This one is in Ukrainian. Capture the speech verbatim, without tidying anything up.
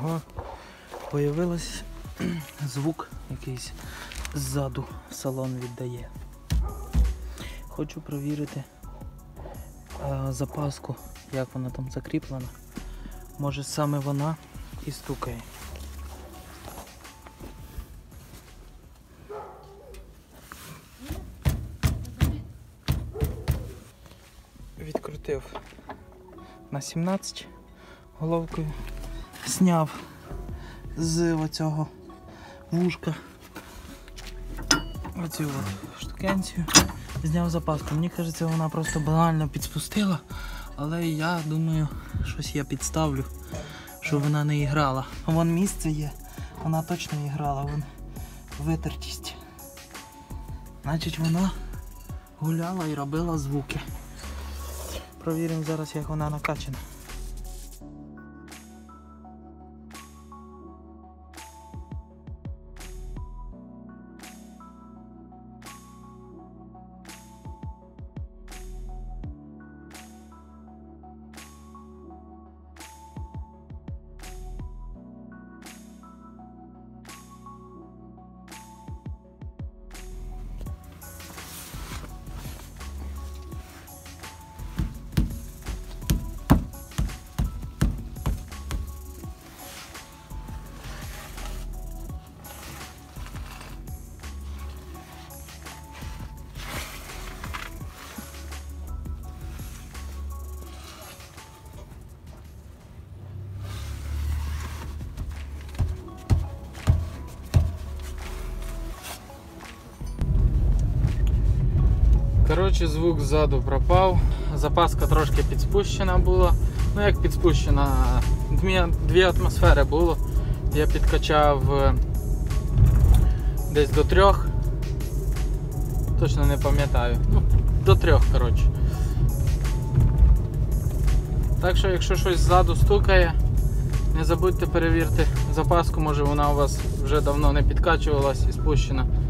Ого, появився звук якийсь ззаду салон віддає. Хочу провірити а, запаску, як вона там закріплена. Може саме вона і стукає. Відкрутив на сімнадцять головкою, зняв з оцього вушка оцю от штукенцію, зняв запаску. Мені кажеться, вона просто банально підспустила, але я думаю, щось я підставлю, щоб вона не іграла. Вон місце є, вона точно іграла, вон витертість. Значить, вона гуляла і робила звуки. Провіримо зараз, як вона накачана. Коротше, звук ззаду пропав, запаска трошки підспущена була. Ну як підспущена, дві, дві атмосфери було. Я підкачав десь до трьох, точно не пам'ятаю, ну до трьох, коротше. Так що якщо щось ззаду стукає, не забудьте перевірити запаску, може вона у вас вже давно не підкачувалась і спущена.